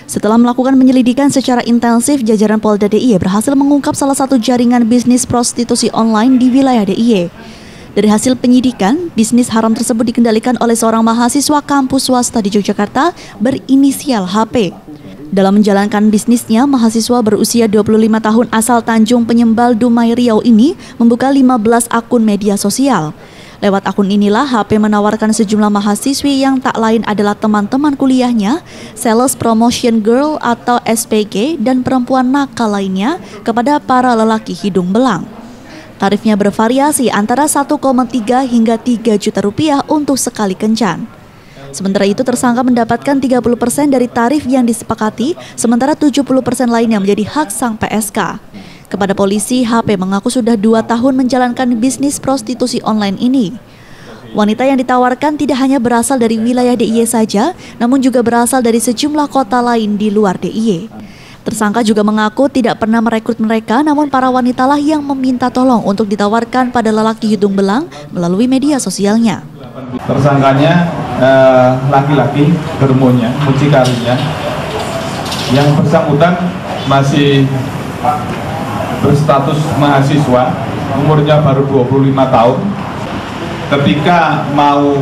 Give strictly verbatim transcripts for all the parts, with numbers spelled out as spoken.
Setelah melakukan penyelidikan secara intensif, jajaran Polda D I Y berhasil mengungkap salah satu jaringan bisnis prostitusi online di wilayah D I Y. Dari hasil penyidikan, bisnis haram tersebut dikendalikan oleh seorang mahasiswa kampus swasta di Yogyakarta berinisial H P. Dalam menjalankan bisnisnya, mahasiswa berusia dua puluh lima tahun asal Tanjung Penyembal, Dumai, Riau ini membuka lima belas akun media sosial. Lewat akun inilah H P menawarkan sejumlah mahasiswi yang tak lain adalah teman-teman kuliahnya, sales promotion girl atau S P G, dan perempuan nakal lainnya kepada para lelaki hidung belang. Tarifnya bervariasi antara satu koma tiga hingga tiga juta rupiah untuk sekali kencan. Sementara itu tersangka mendapatkan tiga puluh persen dari tarif yang disepakati, sementara tujuh puluh persen lainnya menjadi hak sang P S K. Kepada polisi, H P mengaku sudah dua tahun menjalankan bisnis prostitusi online ini. Wanita yang ditawarkan tidak hanya berasal dari wilayah D I Y saja, namun juga berasal dari sejumlah kota lain di luar D I Y. Tersangka juga mengaku tidak pernah merekrut mereka, namun para wanitalah yang meminta tolong untuk ditawarkan pada lelaki hidung belang melalui media sosialnya. Tersangkanya laki-laki, eh, bermonya, mucikarinya, yang bersangkutan masih berstatus mahasiswa, umurnya baru dua puluh lima tahun. Ketika mau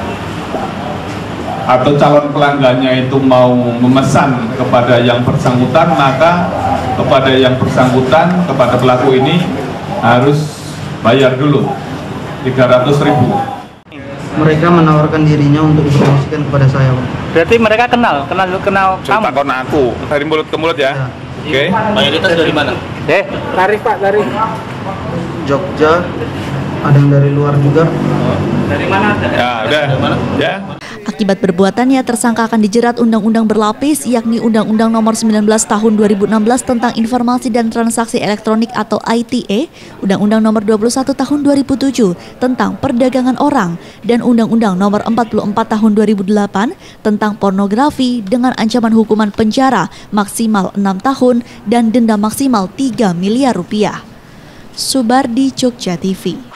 atau calon pelanggannya itu mau memesan kepada yang bersangkutan, maka kepada yang bersangkutan, kepada pelaku ini harus bayar dulu tiga ratus ribu. Mereka menawarkan dirinya untuk dipromosikan kepada saya, Pak. Berarti mereka kenal, kenal kenal kamu? Takon aku dari mulut ke mulut ya. Ya. Oke. Okay. Mayoritas dari mana? Eh, tarif Pak, tarif. Jogja, ada yang dari luar juga. Oh, dari mana? Ya, udah. Ya. Akibat perbuatannya, tersangka akan dijerat undang-undang berlapis, yakni Undang-Undang Nomor sembilan belas Tahun dua ribu enam belas tentang Informasi dan Transaksi Elektronik atau I T E, Undang-Undang Nomor dua puluh satu Tahun dua ribu tujuh tentang Perdagangan Orang, dan Undang-Undang Nomor empat puluh empat Tahun dua ribu delapan tentang pornografi dengan ancaman hukuman penjara maksimal enam tahun dan denda maksimal tiga miliar rupiah. Subardi, Jogja T V.